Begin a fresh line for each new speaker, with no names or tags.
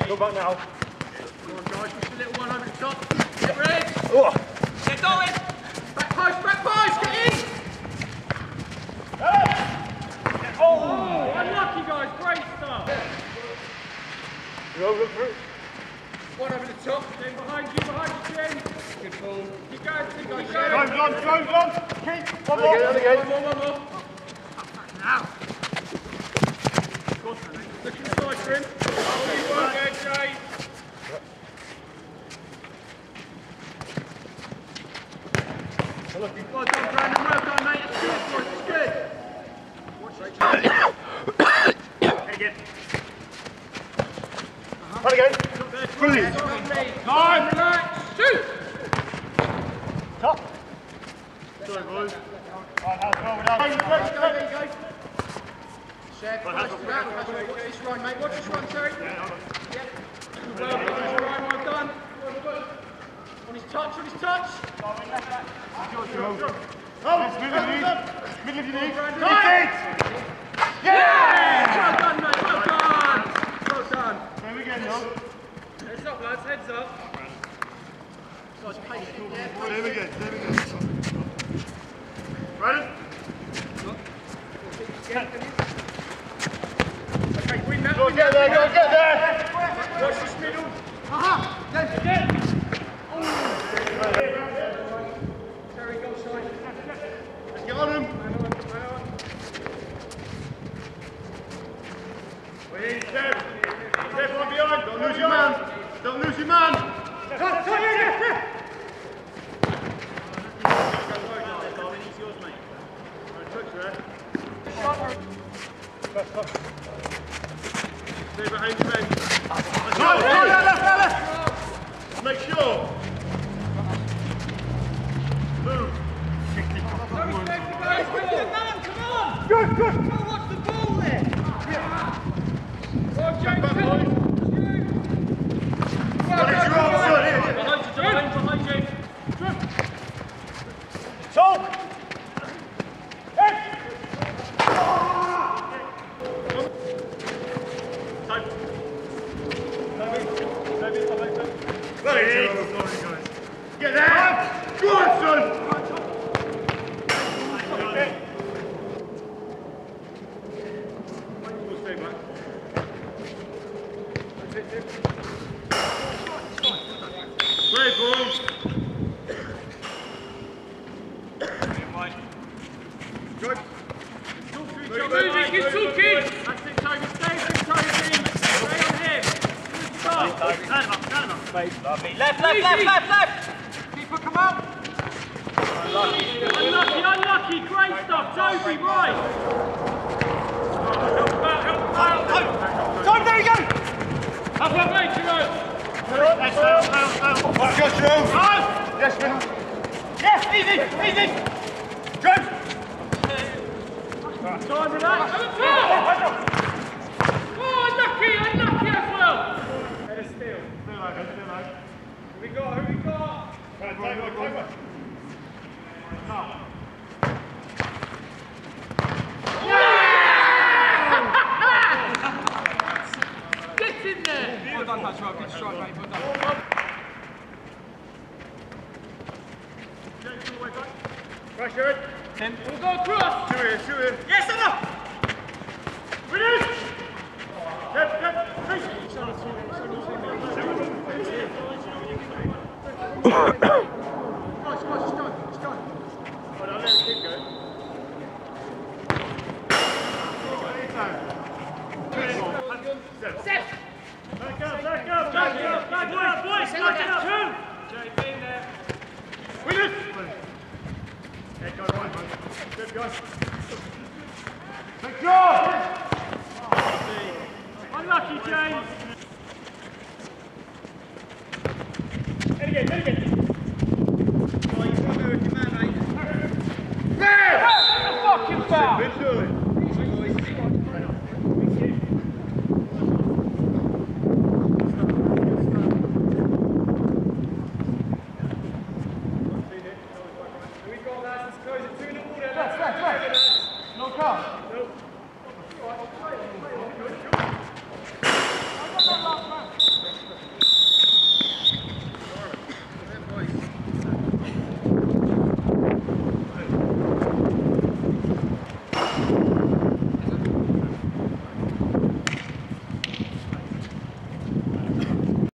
Go back now.
Come on, guys, just a little one over the top. Get ready.
Oh.
Get going. Back post, get in. Oh, unlucky, guys. Great stuff.
Go through.
One over the top, then behind you, Jen. Good ball. Keep going, keep going.
Go. Keep. One more.
Now. Look inside for him. Oh, you work there, Jay. Well done, Brandon. Well done, mate. It's good, boys. It's good. Watch it.
Again. Run again. Brilliant.
Time. Relax. Shoot.
Top. Sorry, boys.
There you go. Chef, watch this run, mate. Watch this run, sorry. Yep. Well done. On his touch.
Middle of your knee.
Yeah! Well done, mate. Well done.
There we go, no.
Heads up, lads. Heads up. Guys, patient. Yeah.
There we go. Brandon.
Okay, win that.
Go get there.
Watch this middle. Terry, go side.
Let's get on him. Step on behind. Don't lose your man. Stay behind the bench. Left. Make sure. Move.
Come on!
Good.
Go watch the ball there! Well, James, behind you.
Talk. Get there! Good, son! Great ball! Good.
He's talking! That's it, Toby. Stay with Toby. Stay on him.
Stand him up.
Lovely. Left.
Keeper, come out. Unlucky. Great stuff. Toby, right. Help out.
Time, there you go.
Have a mate, Jerome.
Yes,
Easy.
Good.
Time, relax. Oh, unlucky as well. Head of steel. Who we got? Get in there! Well done, Maxwell. Good strike, mate. Well done.
Pressure.
Tim. We'll go across.
Shoot it.
Yes, enough!
Finish! It's done. Well, I'll let the kid go.
Seth!
Back up,
Boys,
back up.
two! JB in there.
Winners! Yeah, go right, man. Good, go. Take care!
Unlucky, James.
Head again.
Oh, you've got to go with your man, mate.
There!
Fucking foul!
Good, surely.
We've got lads, let's close it 2-0 there. Let's. No car. Nope.